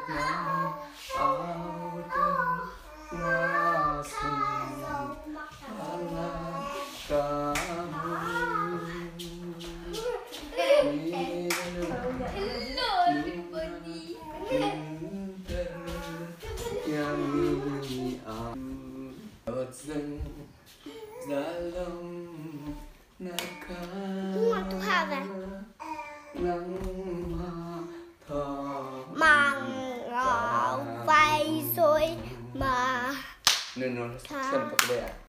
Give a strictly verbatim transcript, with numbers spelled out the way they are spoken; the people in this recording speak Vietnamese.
Mang ngọc vay rồi mà Nên nó xem tập đề